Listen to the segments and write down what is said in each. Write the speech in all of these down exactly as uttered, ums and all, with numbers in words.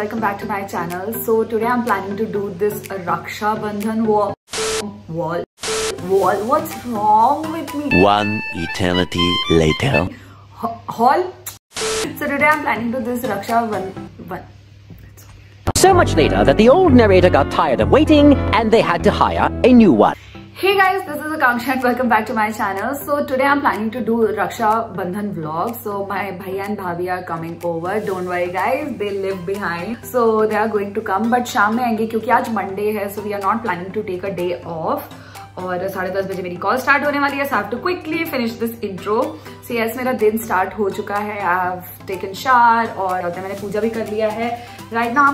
welcome back to my channel. So today I'm planning to do this Raksha Bandhan wall. Wall. Wall. What's wrong with me? One eternity later. Hall. So today I'm planning to do this Raksha Bandhan. So much later that the old narrator got tired of waiting and they had to hire a new one. Hey guys, this is Akanksha and welcome back to my channel. So today I'm planning to do Raksha Bandhan vlog. So my bhaiya and bhabhi are coming over. Don't worry guys, they live behind. So they are going to come, but शाम में आएंगे क्योंकि आज Monday है. So we are not planning to take a day off. और साढ़े दस बजे मेरी कॉल स्टार्ट होने वाली है. So I have to quickly finish this intro. So yes, मेरा दिन स्टार्ट हो चुका है. I have taken shower और मैंने पूजा भी कर लिया है. Right now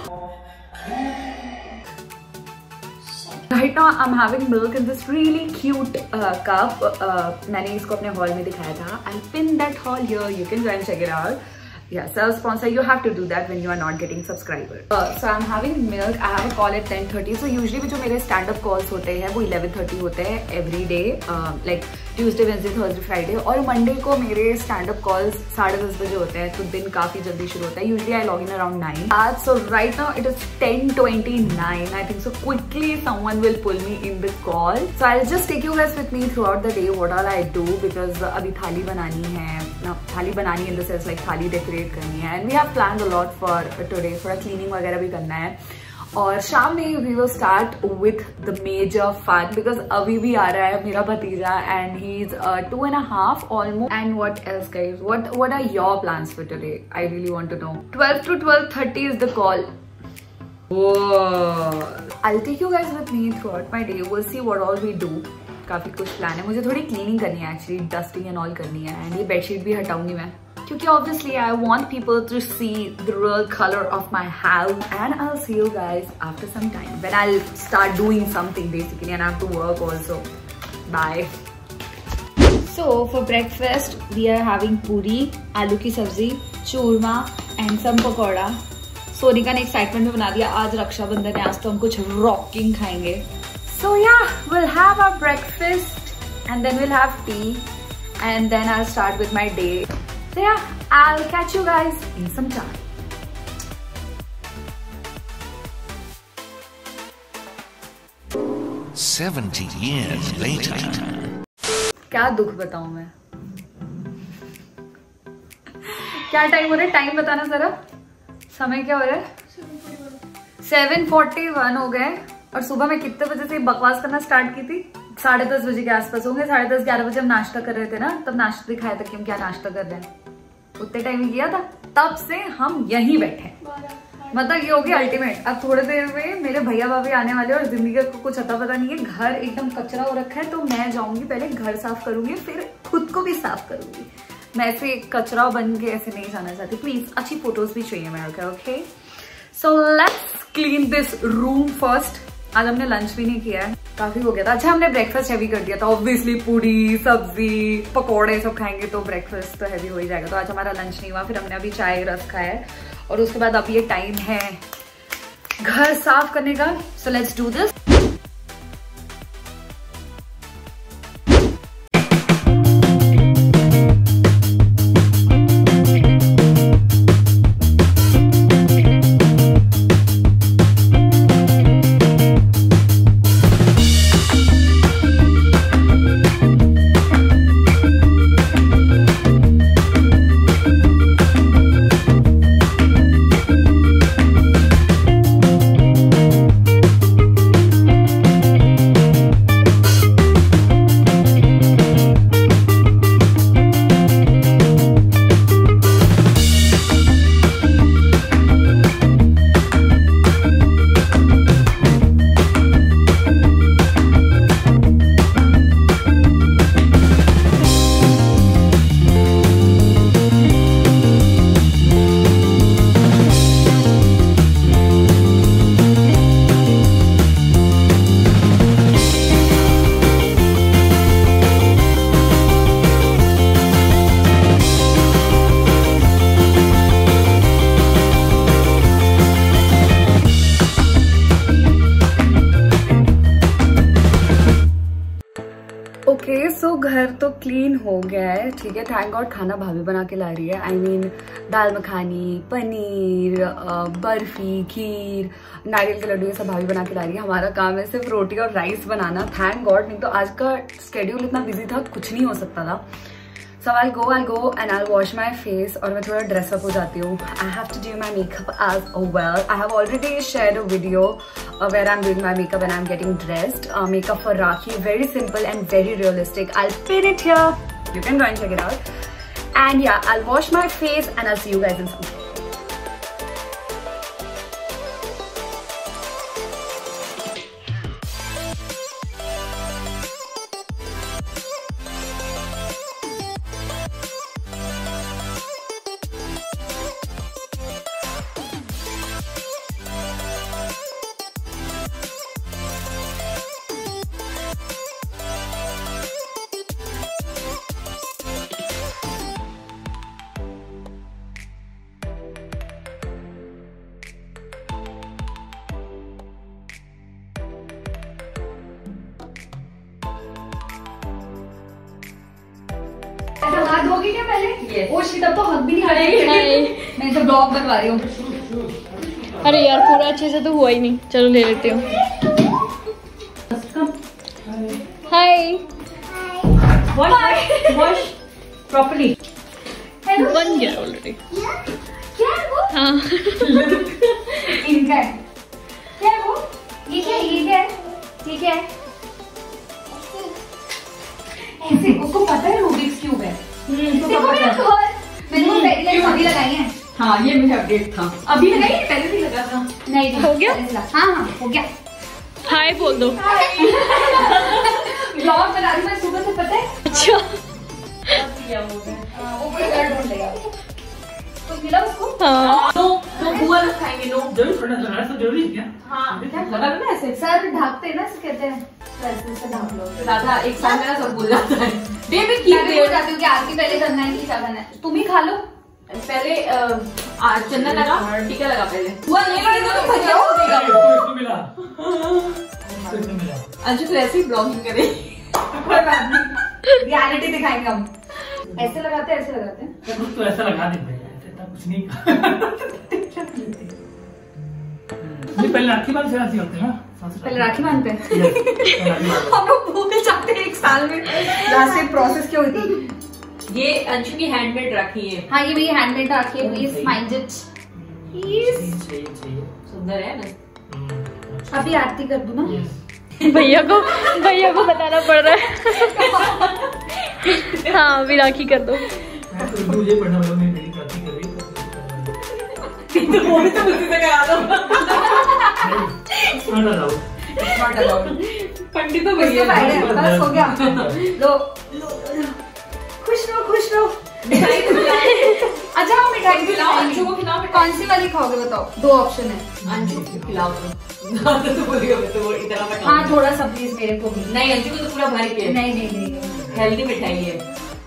Right now I'm having milk in this really cute uh, cup. Uh, मैंने इसको अपने हॉल में दिखाया था. I'll pin that haul here. You can go and check it out. Yeah, self sponsor. You have to do that when you are not getting subscribers. Uh, so I'm having milk. I have a call at ten thirty. So usually जो मेरे stand up calls होते हैं वो eleven thirty होते हैं every day. Uh, like Tuesday, Wednesday, Thursday, Friday. और Monday को मेरे stand up calls साढ़े दस बजे होते हैं. तो दिन काफी जल्दी शुरू होता है. Usually I log in around nine. Uh, so right now it is ten twenty-nine. I think so. Quickly someone will pull me in the call. So I'll just take you guys with me throughout the day. What all I do because अभी थाली बनानी है. थाली बनानी in the sense like थाली decorate करनी है. And we have planned a lot for today. थोड़ा cleaning वगैरह भी करना है. और शाम में we will start with the major fun because अभी भी आ रहा है मेरा भतीजा and he's uh, two and a half almost. And what else guys? What what are your plans for today? I really want to know. twelve to twelve thirty is the call. Whoa. I'll take you guys with me throughout my day. We'll see what all we do. काफी कुछ plan है. मुझे थोड़ी cleaning करनी है actually, dusting and all करनी है. And ये बेडशीट भी हटाऊंगी मैं क्योंकि obviously I want people to see the real colour of my house. And I will see you guys after some time when I will start doing something basically and I have to work also. Bye. So for breakfast we are having puri, aloo की sabzi, churma and some pakora. Sonika ने excitement में बना दिया, आज रक्षाबंधन है, आज तो हम कुछ रॉकिंग खाएंगे. So yeah, we'll have our breakfast and then we'll have tea and then I'll start with my day. So yeah, I'll catch you guys in some time. Seventy years later. क्या दुख बताऊं मैं. क्या time हो रहा है? Time बताना जरा. समय क्या हो रहा है? सेवन फोर्टी वन हो गए. और सुबह में कितने बजे से बकवास करना स्टार्ट की थी? साढ़े दस बजे के आसपास होंगे. साढ़े दस ग्यारह बजे हम नाश्ता कर रहे थे ना, तब नाश्ता दिखाया था कि हम क्या नाश्ता कर रहे हैं. उतने टाइम ही किया था. तब से हम यहीं बैठे. मतलब ये होगी अल्टीमेट. अब थोड़ी देर में मेरे भैया भाभी आने वाले और जिंदगी को कुछ अता पता नहीं है. घर एकदम कचरा हो रखा है तो मैं जाऊंगी पहले घर साफ करूंगी, फिर खुद को भी साफ करूंगी. मैं ऐसे कचरा बन के ऐसे नहीं जाना चाहती. प्लीज अच्छी फोटोज भी चाहिए मेरे को. Okay, so let's clean this room first. आज हमने लंच भी नहीं किया है, काफी हो गया था. अच्छा हमने ब्रेकफास्ट हैवी कर दिया था. ऑब्वियसली पूरी सब्जी पकोड़े सब खाएंगे तो ब्रेकफास्ट तो हैवी हो ही जाएगा. तो आज हमारा लंच नहीं हुआ. फिर हमने अभी चाय रस खाया है और उसके बाद अब ये टाइम है घर साफ करने का. So let's do this. So so, घर तो क्लीन हो गया है, ठीक है, थैंक गॉड। खाना भाभी बना के ला रही है, I I mean mean, dal makhani, paneer, barfi, kheer, नारियल के लड्डू, ये सब भाभी बना के ला रही है। हमारा काम है सिर्फ रोटी और राइस बनाना, थैंक गॉड, नहीं तो आज का स्केड्यूल इतना बिजी था, कुछ नहीं हो सकता था। So I'll go, I'll go and I'll wash my face और मैं थोड़ा dress up हो जाती हूँ. I have to do my makeup as well. I have already shared a video uh, where I'm doing my makeup and I'm getting dressed. Uh, makeup for Rakhi, very simple and very realistic. I'll pin it here. You can go and check it out. And yeah, I'll wash my face and I'll see you guys in some. हाथ धोगी क्या पहले? yes. Oh shit, अब तो हक भी नहीं आ रही है। मैं तो ब्लॉग बनवा रही हूँ। अरे यार पूरा अच्छे से तो हुआ ही नहीं, चलो ले लेती हूँ। Hi, wash properly. बन गया ऑलरेडी। क्या है वो? हाँ इनका है। क्या है वो? ये क्या ये क्या है? ठीक है, ऐसे उसको पता है रूबिक्स क्यूब है। मैंने वो पहले अभी लगाई है। हाँ ये मुझे अपडेट था, अभी लगाई है, पहले भी लगा था। नहीं हो गया? हाँ हाँ हो गया। हाय बोल दो। ब्लॉग बना रही मैं सुबह से, पता है। अच्छा वो पूरा घर ढूंढ लेगा। तो मिला उसको? हाँ। तो तो बुआ लोग खाएंगे, लोग जरूर थोड़ा लगाना तो जरूरी है क्या? हाँ क्या लगा ना ऐसे सर ढाकते हैं ना, ऐसे कहते हैं, ऐसे से ढाक लो। दादा एक साथ मेरा सब भूल जाता है। दे में की भूल जाती हूँ कि आरती पहले करना है कि क्या करना है। तुम ही खा लो पहले। चंदन लगा, टीका लगा पहले। बुआ ये तो मिला। अंशु तो ऐसे ही ब्लॉगिंग करे। कोई बात नहीं, रियलिटी दिखाएंगे हम। ऐसे लगाते हैं, ऐसे लगाते हैं। तो ऐसा लगा देंगे, कुछ नहीं। पहले राखी बांध से राखी होते हैं ना, पहले राखी बांधते हैं। हम लोग भूल जाते हैं एक साल में लास्ट प्रोसेस क्या हुई थी। ये अंशु की हैंडमेड राखी है। हाँ ये मेरी हैंडमेड राखी है, प्लीज माइंड इट। सुंदर है ना। अभी आरती कर दूं ना? भैया को भैया को बताना पड़ रहा है। हाँ अभी राखी कर दो। मुझे पढ़ना वाला मैं मेरी राखी कर रही तो वो भी तो मुझसे करा दो। Smart allow, smart allow. पंडित तो भैया बस हो गया। लो खुश रहो, खुश रहो। मिठाई अच्छा हाँ मिठाई खिलाओ। अंशु को खिलाओ। कौन सी वाली खाओगे बताओ? दो ऑप्शन है। अंशु को खिलाओ तो बोलिए तो वो इतना मैं। हाँ थोड़ा सा प्लीज मेरे को भी। नहीं अंशु को तो पूरा भर के। नहीं नहीं नहीं हेल्दी मिठाई है।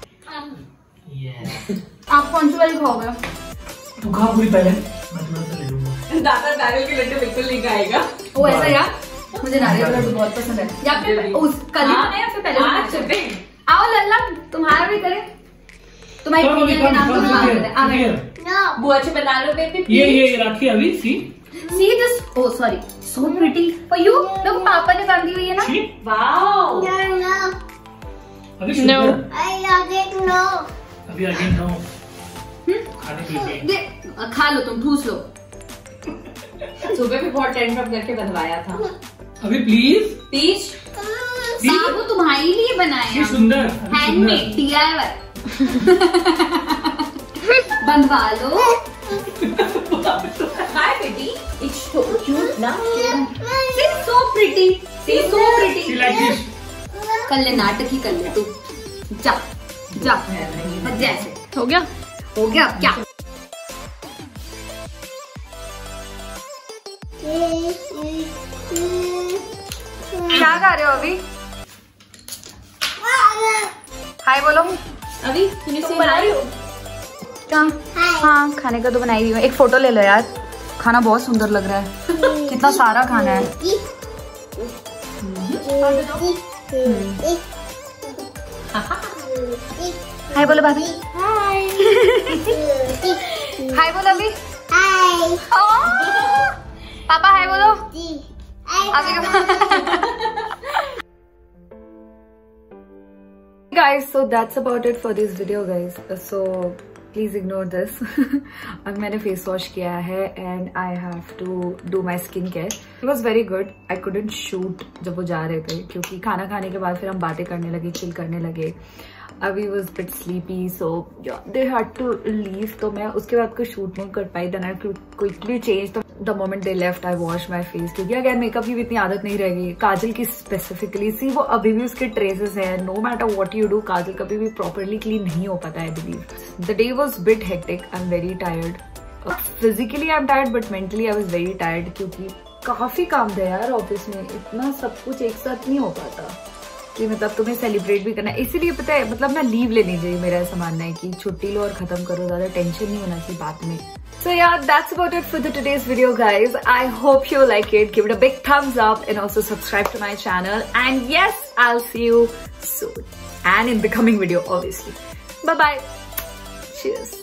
आप कौन सी वाली खाओगे? तू खा पूरी पहले, मैं थोड़ा सा ले लूंगा। दादा नारियल के लड्डू बिल्कुल नहीं खाएगा। वो ऐसा या मुझे नारियल के लड्डू बहुत पसंद है। या फिर उस कल ही बनाया फिर पहले। आओ लल्ला तुम्हारा भी करें, तुम्हारी दीदी के नाम तो बता दे। आ गए बुआ से बता लो बेबी। ये ये राखी अभी see see this. Oh sorry, so pretty for you. लोग पापा ने बांधी हुई है ना। वाओ। अभी नो आई अगेन नो। अभी अगेन नो। खाने के लिए खा लो, तुम ठूस लो। सुबह भी बहुत टेंट अप करके बनवाया था। अभी प्लीज प्लीज साबू तुम्हारे लिए बनाया, सुंदर हैंडमेड डीआईवाई। बनवा लो। हाय बेटी, इट्स सो क्यूट ना, सी सो प्रिटी, सी सो प्रिटी। कर ले नाटक ही कर ले तू। जा जा जैसे हो गया हो गया क्या? क्या खा रहे हो अभी? हाय बोलो। अभी तुम बना रही हो क्या? हाँ खाने का तो बना ही रही हूँ। एक फोटो ले लो यार, खाना बहुत सुंदर लग रहा है। कितना सारा खाना है। हाय बोलो भाभी। हाय हाय बोलो अभी। हाय पापा हाय बोलो। Guys, so that's about it for this video guys. So please ignore this. अब मैंने फेस वॉश किया है and I have to do my skin care. It was very good. I couldn't shoot जब वो जा रहे थे क्योंकि खाना खाने के बाद फिर हम बातें करने लगे, चिल करने लगे. अभी was a bit sleepy, so yeah, they had to leave. तो मैं उसके बाद कोई शूट नहीं कर पाई. Then I quickly changed. The moment they left, I washed my face. क्योंकि अगर मेकअप की भी इतनी आदत नहीं रह गई. काजल की स्पेसिफिकली सी वो अभी भी उसके ट्रेसेस हैं. No matter what you do, काजल कभी भी properly clean नहीं हो पाता है. I believe. The day was bit hectic. I'm very tired. Physically I'm tired, but mentally I was very tired क्योंकि काफी काम था यार ऑफिस में. इतना सब कुछ एक साथ नहीं हो पाता कि मतलब तुम्हें सेलिब्रेट भी करना है. इसीलिए पता है मतलब ना लीव लेनी चाहिए. मेरा ऐसा मानना है कि छुट्टी लो और खत्म करो. ज्यादा टेंशन नहीं होना चाहिए बात में. So yeah, that's about it for the today's video guys. I hope you like it. Give it a big thumbs up and also subscribe to my channel. And yes, I'll see you soon. And in the coming video obviously. Bye bye. Cheers.